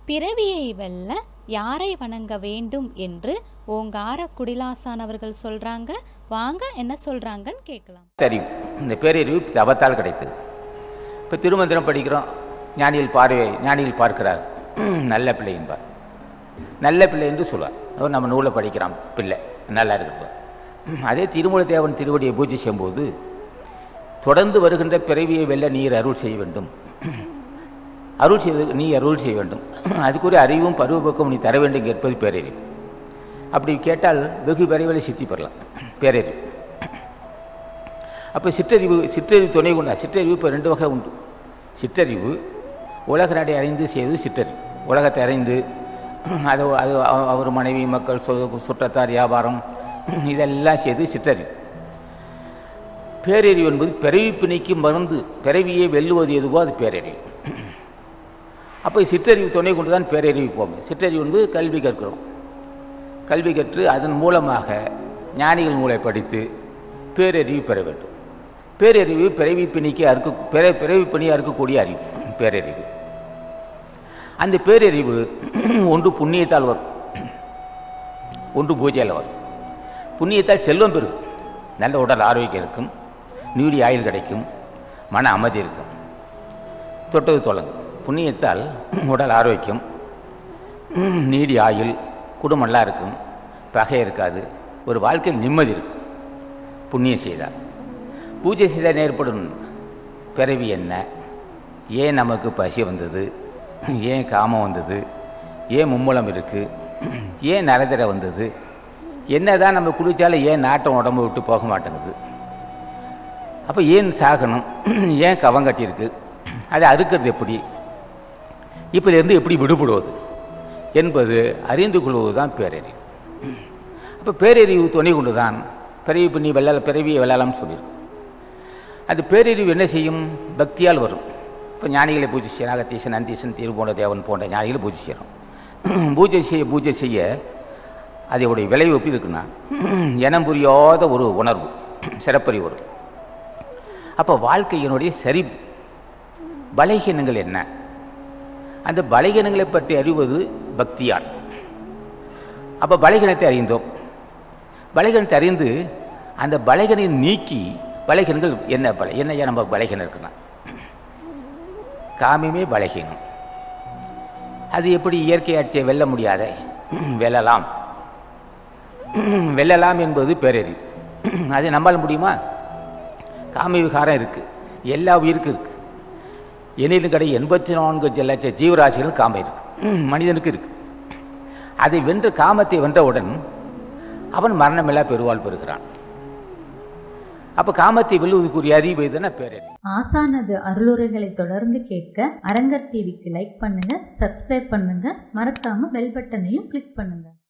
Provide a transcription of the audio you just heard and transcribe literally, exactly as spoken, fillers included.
பிறவியை வெல்ல யாரை வணங்க வேண்டும் என்று ஓங்கார குடிலாசான் அவர்கள் சொல்றாங்க. வாங்க என்ன சொல்றாங்கன்னு கேட்கலாம். தெரியும், இந்த பேரறிவு தவத்தால் கிடைத்தது. இப்போ திருமந்திரம் படிக்கிறோம், ஞானிகள் பார்வை ஞானிகள் பார்க்கிறார், நல்ல பிள்ளை என்பார். நல்ல பிள்ளை என்று சொல்வார். அவர் நம்ம நூலை படிக்கிறான், பிள்ளை நல்லா இருப்பார். அதே திருமூல தேவன் திருவடியை பூஜை செய்யும்போது தொடர்ந்து வருகின்ற பிறவியை வெல்ல நீர் அருள் செய்ய வேண்டும், அருள் செய்து நீ அருள் செய்ய வேண்டும், அதுக்குரிய அறிவும் பருவப்பக்கம் நீ தர வேண்டும் கேட்பது பேரறிவு. அப்படி கேட்டால் வெகு விரைவில் சித்தி பெறலாம் பேரறிவு. அப்போ சிற்றறிவு சிற்றறிவு துணை கொண்டா. சிற்றறிவு இப்போ ரெண்டு வகை உண்டு. சிற்றறிவு உலக நாடை அறிந்து செய்வது சிற்றறிவு. உலகத்தை அறிந்து அது அது அவர் மனைவி மக்கள் சொ சுற்றத்தார் வியாபாரம் இதெல்லாம் செய்து சிற்றறிவு. பேரறிவு என்பது பிறவி பிணிக்கு மருந்து, பிறவியை வெல்லுவது எதுவோ அது பேரறிவு. அப்போ சிற்றறிவு துணை கொண்டு தான் பேரறிவு போகும். சிற்றறிவு என்பது கல்வி கற்கிறோம். கல்வி கற்று அதன் மூலமாக ஞானிகள் நூலை படித்து பேரறிவு பெற வேண்டும். பேரறிவு பிறவி பிணிக்கு அறுக்க பிற பிறவி பிணியை அறுக்கக்கூடிய அறிவு பேரறிவு. அந்த பேரறிவு ஒன்று புண்ணியத்தால் வரும், ஒன்று பூஜையால் வரும். புண்ணியத்தால் செல்வம் பெருகும், நல்ல உடல் ஆரோக்கியம் இருக்கும், நீடி ஆயுள் கிடைக்கும், மன அமைதி இருக்கும், தொட்டது தொடங்கும். புண்ணியத்தால் உடல் ஆரோக்கியம், நீடி ஆயுள், குடும்பம் நல்லா இருக்கும், பகை இருக்காது, ஒரு வாழ்க்கை நிம்மதி இருக்கும் புண்ணியம் செய்தால். பூஜை செய்தால் ஏற்படும் பிறவி என்ன, ஏன் நமக்கு பசி வந்தது, ஏன் காமம் வந்தது, ஏன் மும்மூலம் இருக்குது, ஏன் நரதிரை வந்தது, என்ன தான் நம்ம குடித்தாலும் ஏன் நாட்டம் உடம்பு விட்டு போக மாட்டேங்குது, அப்போ ஏன் சாகணும், ஏன் கவம் கட்டியிருக்கு, அதை அறுக்கிறது எப்படி, இப்போலேருந்து எப்படி விடுபடுவது என்பது அறிந்து கொள்வது தான் பேரறிவு. அப்போ பேரறிவு துணை கொண்டு தான் பிறவி பண்ணி வெள்ள பிறவியை வெல்லலாம்னு சொல்லியிருக்கோம். அது பேரறிவு என்ன செய்யும், பக்தியால் வரும். இப்போ ஞானிகளை பூஜை செய்யணும், அகத்தீசன் நந்தீசன் திருபோன தேவன் போன்ற ஞானிகளை பூஜை செய்கிறோம். பூஜை செய்ய பூஜை செய்ய அதோடைய விளைவு எப்படி இருக்குன்னா, இனம் புரியாத ஒரு உணர்வு, சிறப்பறிவு வரும். அப்போ வாழ்க்கையினுடைய சரி பலகீனங்கள் என்ன, அந்த பலகீனங்களை பற்றி அறிவது பக்தியால். அப்போ பலகீனத்தை அறிந்தோம், பலகீனத்தை அறிந்து அந்த பலகீனை நீக்கி, பலகீனங்கள் என்ன பல என்ன நம்ம பலகீனம் இருக்குன்னா, காமியமே பலகீனம். அது எப்படி இயற்கை ஆட்சியை வெல்ல முடியாத, வெல்லலாம் வெல்லலாம் என்பது பேரறிவு. அது நம்பால் முடியுமா? காமி விகாரம் இருக்குது, எல்லா உயிருக்கும் இருக்குது. எண்ணிலும் கடை எண்பத்தி நான்கு லட்சம் ஜீவராசிகள் காமம் இருக்கு, மனிதனுக்கு இருக்கு. அதை வென்ற காமத்தை வென்றவுடன் அவன் மரணமில்லா பெருவாள் பெறுகிறான். அப்ப காமத்தை வெல்லுவதற்குரிய அறிவு தானே பேரறிவு. ஆசானது அருளுரைகளை தொடர்ந்து கேட்க அரங்கர் டிவிக்கு லைக் பண்ணுங்க, சப்ஸ்கிரைப் பண்ணுங்க, மறக்காம பெல் பட்டனையும் கிளிக் பண்ணுங்க.